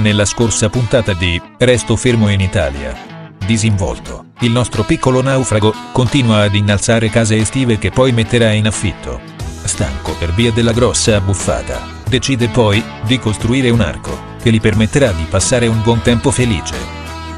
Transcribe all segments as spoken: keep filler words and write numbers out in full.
Nella scorsa puntata di Resto fermo in Italia. Disinvolto, il nostro piccolo naufrago continua ad innalzare case estive che poi metterà in affitto. Stanco per via della grossa abbuffata, decide poi di costruire un arco che gli permetterà di passare un buon tempo felice.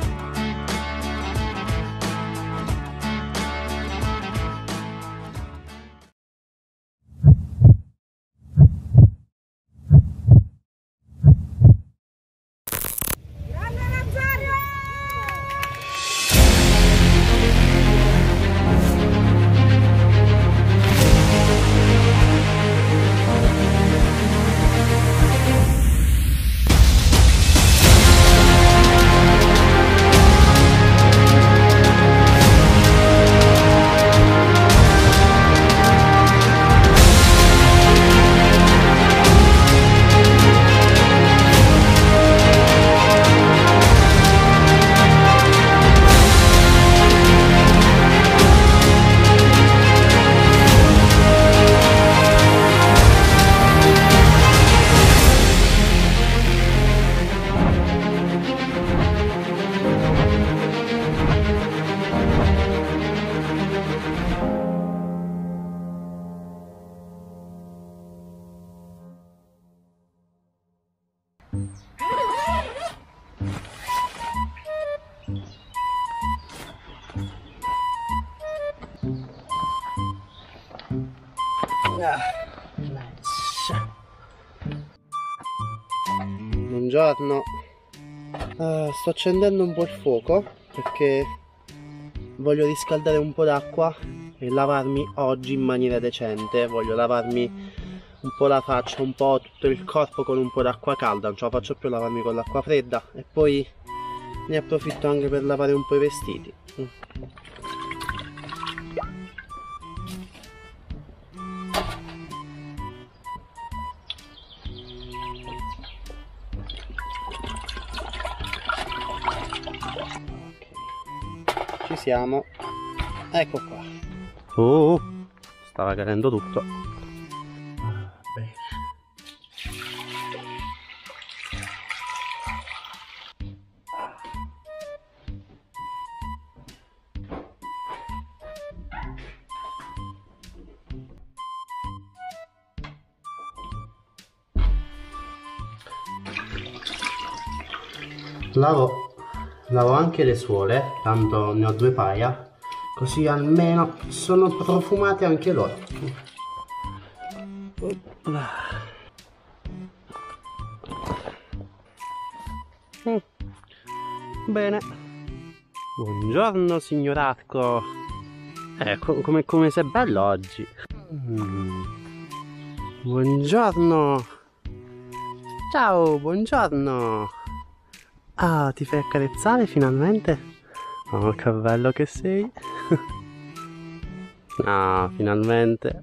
Buongiorno, uh, sto accendendo un po' il fuoco perché voglio riscaldare un po' d'acqua e lavarmi oggi in maniera decente. Voglio lavarmi un po' la faccia, un po' tutto il corpo con un po' d'acqua calda, non ce la faccio più a lavarmi con l'acqua fredda, e poi ne approfitto anche per lavare un po' i vestiti. Ci siamo, ecco qua. Oh, stava cadendo tutto. Bene. Lavo, lavo anche le suole, tanto ne ho due paia, così almeno sono profumate anche loro. Mm. Bene. Buongiorno signor Arco. Eh, co come, come sei bello oggi. Mm. Buongiorno. Ciao, buongiorno. Ah, ti fai accarezzare finalmente? Oh, che bello che sei. Ah, finalmente.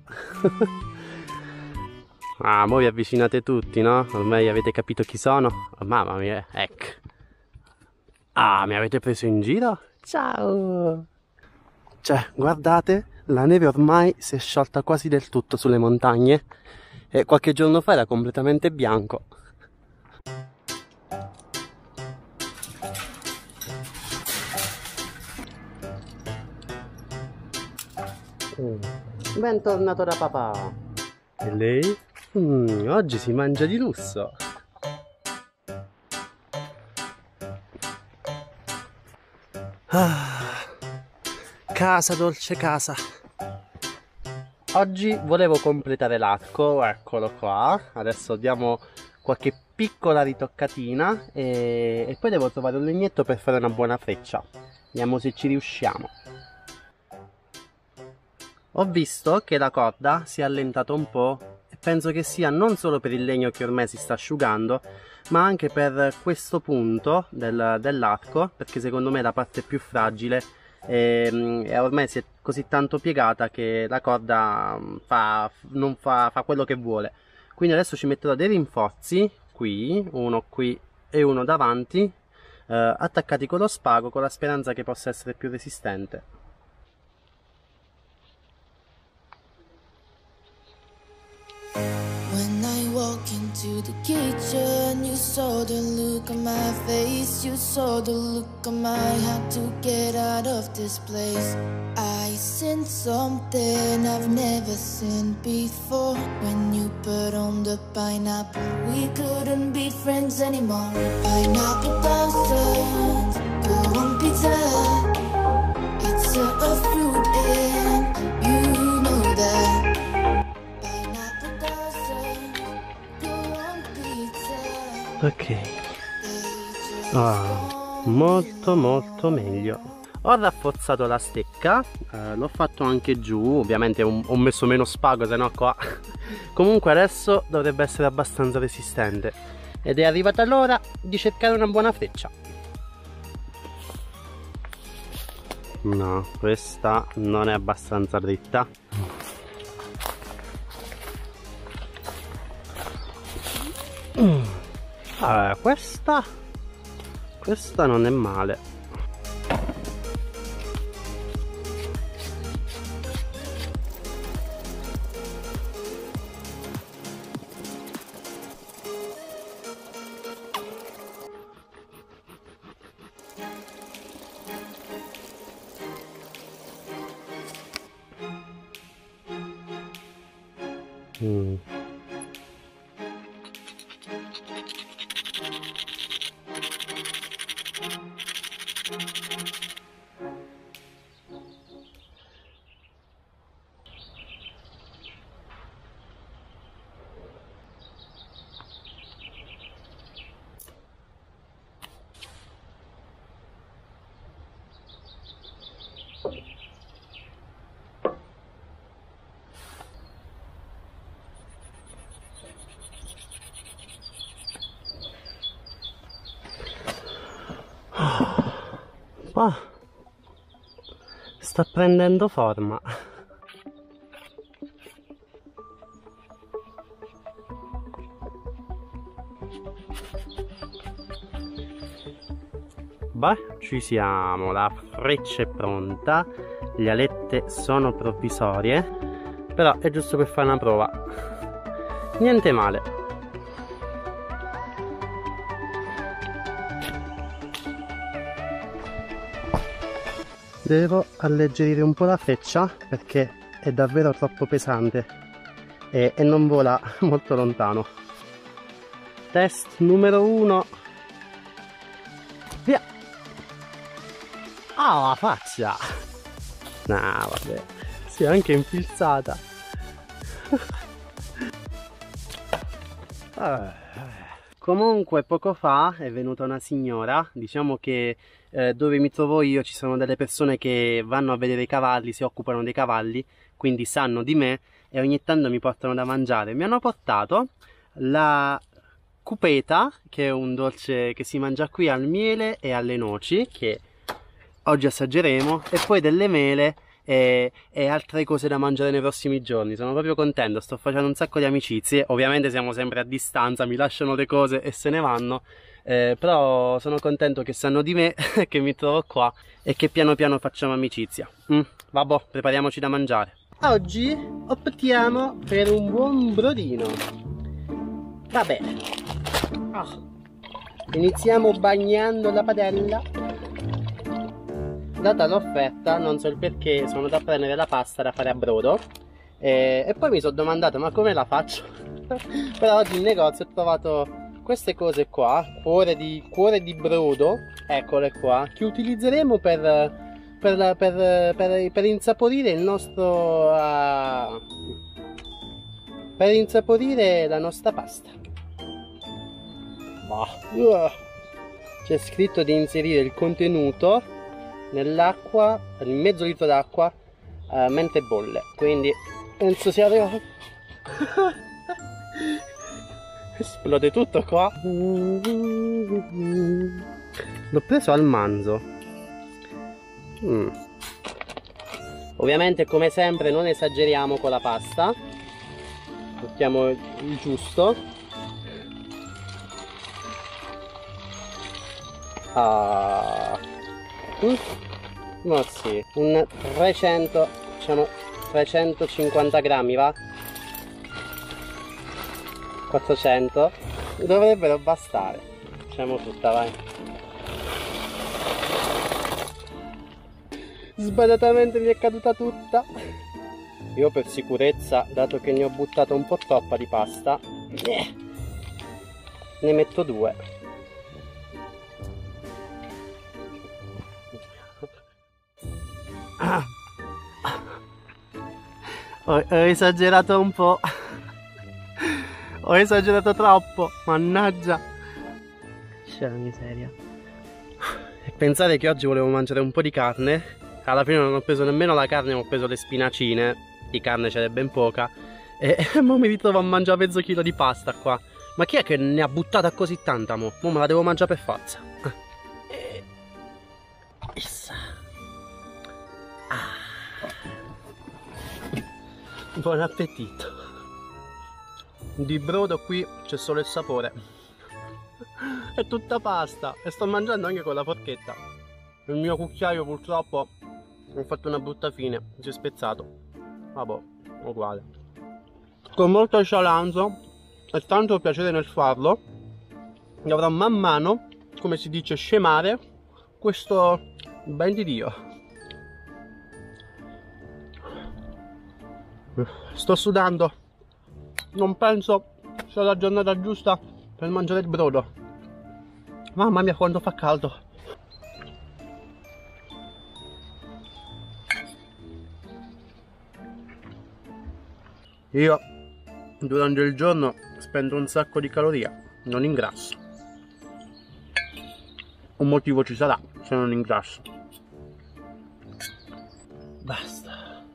Ah, mo vi avvicinate tutti, no? Ormai avete capito chi sono? Oh, mamma mia, ecco. Ah, mi avete preso in giro? Ciao. Cioè, guardate, la neve ormai si è sciolta quasi del tutto sulle montagne e qualche giorno fa era completamente bianco. Bentornato da papà. E lei? Mm, oggi si mangia di lusso. Ah, casa, dolce casa. Oggi volevo completare l'arco, eccolo qua. Adesso diamo qualche piccola ritoccatina e, e poi devo trovare un legnetto per fare una buona freccia. Vediamo se ci riusciamo. Ho visto che la corda si è allentata un po' e penso che sia non solo per il legno che ormai si sta asciugando, ma anche per questo punto del, dell'arco, perché secondo me è la parte più fragile e, e ormai si è così tanto piegata che la corda fa, non fa, fa quello che vuole. Quindi adesso ci metterò dei rinforzi, qui, uno qui e uno davanti, eh, attaccati con lo spago, con la speranza che possa essere più resistente. When I walk into to the kitchen, you saw the look on my face, you saw the look on my heart to get out of this place. I seen something I've never seen before. When you put on the pineapple, we couldn't be friends anymore. Pineapple blossoms, go on pizza. It's a, a fruit and you know that. Ok, ah, molto molto meglio. Ho raffozzato la stecca, eh, l'ho fatto anche giù, ovviamente un, ho messo meno spago, se no qua. Comunque adesso dovrebbe essere abbastanza resistente ed è arrivata l'ora di cercare una buona freccia. No, questa non è abbastanza dritta. Mm. Allora, questa questa non è male. Mm. Ah, sta prendendo forma. Beh, ci siamo, la freccia è pronta, le alette sono provvisorie, però è giusto per fare una prova. Niente male. Devo alleggerire un po' la freccia perché è davvero troppo pesante e, e non vola molto lontano. Test numero uno. Via! Ah, la faccia! No, vabbè, si è anche infilzata. Ah. Comunque poco fa è venuta una signora, diciamo che eh, dove mi trovo io ci sono delle persone che vanno a vedere i cavalli, si occupano dei cavalli, quindi sanno di me e ogni tanto mi portano da mangiare. Mi hanno portato la cupeta, che è un dolce che si mangia qui al miele e alle noci, che oggi assaggeremo, e poi delle mele e, e altre cose da mangiare nei prossimi giorni. Sono proprio contento, sto facendo un sacco di amicizie. Ovviamente siamo sempre a distanza, mi lasciano le cose e se ne vanno, eh, però sono contento che sanno di me, che mi trovo qua e che piano piano facciamo amicizia. mm, Vabbè, prepariamoci da mangiare. Oggi optiamo per un buon brodino. Va bene, oh. Iniziamo bagnando la padella. Data l'offerta, non so il perché, sono andato a prendere la pasta da fare a brodo e, e poi mi sono domandato ma come la faccio? Però oggi in negozio ho trovato queste cose qua, cuore di, cuore di brodo, eccole qua, che utilizzeremo per, per, la, per, per, per insaporire il nostro uh, per insaporire la nostra pasta. Uh, c'è scritto di inserire il contenuto nell'acqua, in mezzo litro d'acqua, uh, mentre bolle, quindi penso sia arrivato. Esplode tutto qua. L'ho preso al manzo. mm. Ovviamente come sempre non esageriamo con la pasta, mettiamo il giusto. Ah. Mm. Ma sì, un trecento, diciamo trecentocinquanta grammi va? quattrocento dovrebbero bastare. Facciamo tutta, vai. Sbadatamente mi è caduta tutta. Io per sicurezza, dato che ne ho buttata un po' troppa di pasta, eh, ne metto due. Ah. Ho, ho esagerato un po'. Ho esagerato troppo. Mannaggia. C'è la miseria. E pensare che oggi volevo mangiare un po' di carne. Alla fine non ho preso nemmeno la carne, ma ho preso le spinacine. Di carne ce n'è ben poca. E, e mo mi ritrovo a mangiare mezzo chilo di pasta qua. Ma chi è che ne ha buttata così tanta mo? Mo me la devo mangiare per forza. E... ah. Buon appetito. Di brodo qui c'è solo il sapore. È tutta pasta. E sto mangiando anche con la forchetta. Il mio cucchiaio purtroppo ho fatto una brutta fine. Si è spezzato. Vabbè, uguale. Con molto scialanzo e tanto piacere nel farlo, dovrò man mano, come si dice, scemare questo ben di Dio. Sto sudando. Non penso sia la giornata giusta per mangiare il brodo. Mamma mia quanto fa caldo. Io durante il giorno spendo un sacco di calorie, non ingrasso. Un motivo ci sarà se non ingrasso. Basta.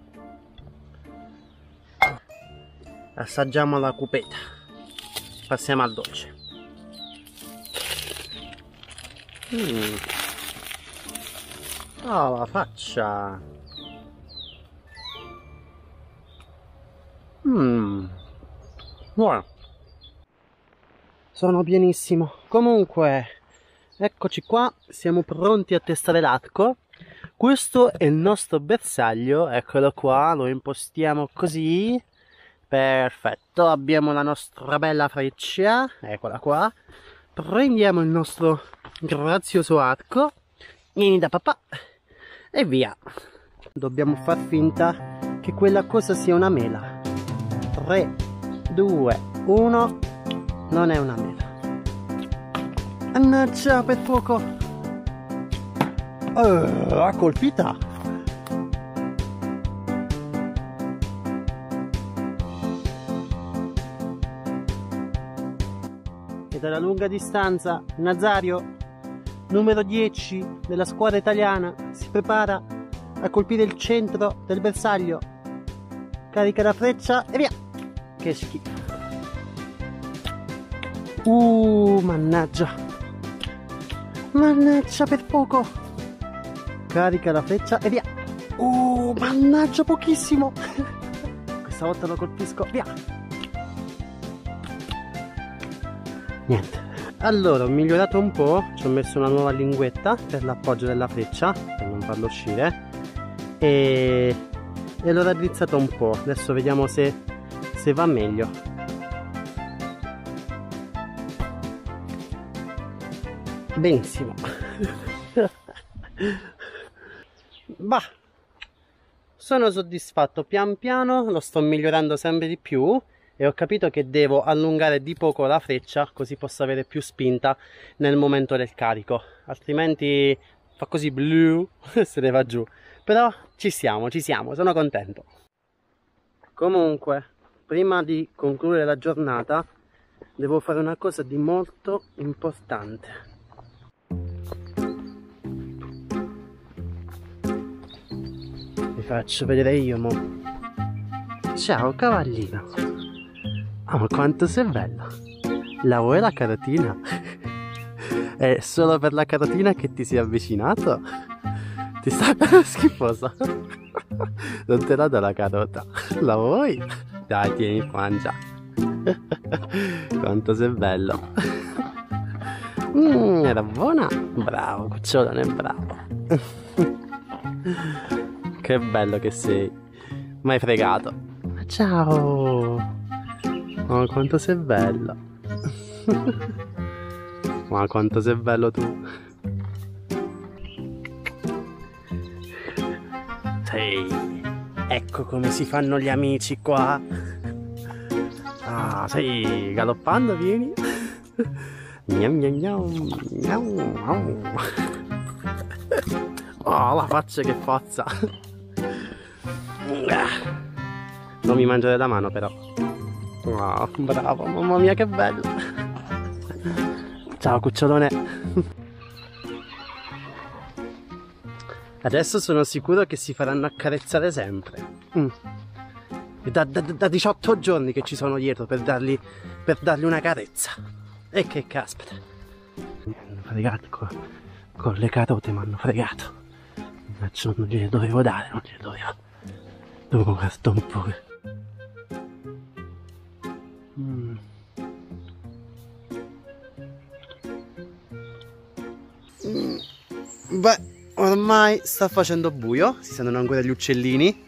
Assaggiamo la cupetta. Passiamo al dolce. Mm. Oh, la faccia. Mmm. Buono. Sono pienissimo. Comunque, eccoci qua. Siamo pronti a testare l'arco. Questo è il nostro bersaglio. Eccolo qua. Lo impostiamo così. Perfetto. Abbiamo la nostra bella freccia. Eccola qua. Prendiamo il nostro grazioso arco. Vieni da papà. E via. Dobbiamo far finta che quella cosa sia una mela. tre, due, uno. Non è una mela. Mannaggia, per poco. Uh, ha colpita. E dalla lunga distanza Nazario, numero dieci della squadra italiana, si prepara a colpire il centro del bersaglio. Carica la freccia e via. Che schifo. Uh, mannaggia. Mannaggia, per poco. Carica la freccia e via. Uh, mannaggia, pochissimo. Questa volta lo colpisco, via. Niente. Allora, ho migliorato un po'. Ci ho messo una nuova linguetta per l'appoggio della freccia, per non farlo uscire. E, e l'ho raddrizzato un po'. Adesso vediamo se, se va meglio. Benissimo. Bah, sono soddisfatto. Pian piano lo sto migliorando sempre di più e ho capito che devo allungare di poco la freccia, così posso avere più spinta nel momento del carico, altrimenti fa così blu e se ne va giù. Però ci siamo, ci siamo, sono contento. Comunque, prima di concludere la giornata devo fare una cosa di molto importante. Vi faccio vedere io mo. Ciao cavallino. Oh, ma quanto sei bello. La vuoi la carotina? È solo per la carotina che ti sei avvicinato? Ti sta schifosa. Non te la do la carota. La vuoi? Dai, tieni, mangia. Quanto sei bello. Mm, era buona? Bravo, cucciolone, bravo. Che bello che sei. M'hai fregato. Ciao. Ma quanto sei bella. Ma quanto sei bello tu. Sì. Ecco come si fanno gli amici qua. Ah, sì, galoppando vieni. Gnam gnam gnam, gnam, gnam. Oh, la faccia che forza. Non mi mangiare la mano però. Oh, bravo, mamma mia che bello. Ciao cucciolone. Adesso sono sicuro che si faranno accarezzare sempre. Mm. Da, da, da diciotto giorni che ci sono dietro per dargli, per dargli una carezza. E che caspita. Mi hanno fregato con, con le carote, mi hanno fregato. Invece non gliele dovevo dare, non gliele dovevo. Dovevo guardare un po'. Mm. Mm. Beh, ormai sta facendo buio, si sentono ancora gli uccellini.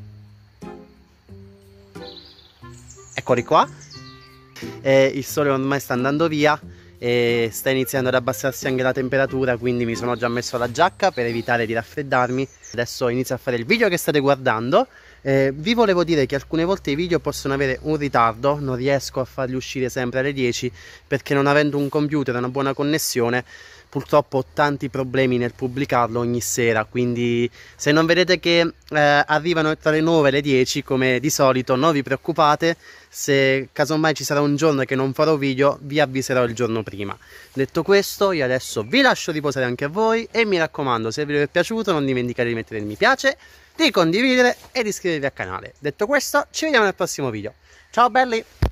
Eccoli qua. E il sole ormai sta andando via e sta iniziando ad abbassarsi anche la temperatura, quindi mi sono già messo la giacca per evitare di raffreddarmi. Adesso inizio a fare il video che state guardando. Eh, vi volevo dire che alcune volte i video possono avere un ritardo, non riesco a farli uscire sempre alle dieci perché non avendo un computer e una buona connessione purtroppo ho tanti problemi nel pubblicarlo ogni sera, quindi se non vedete che eh, arrivano tra le nove e le dieci come di solito non vi preoccupate, se casomai ci sarà un giorno che non farò video vi avviserò il giorno prima. Detto questo io adesso vi lascio riposare anche a voi e mi raccomando, se il video vi è piaciuto non dimenticate di mettere il mi piace, di condividere e di iscrivervi al canale. Detto questo ci vediamo nel prossimo video. Ciao belli!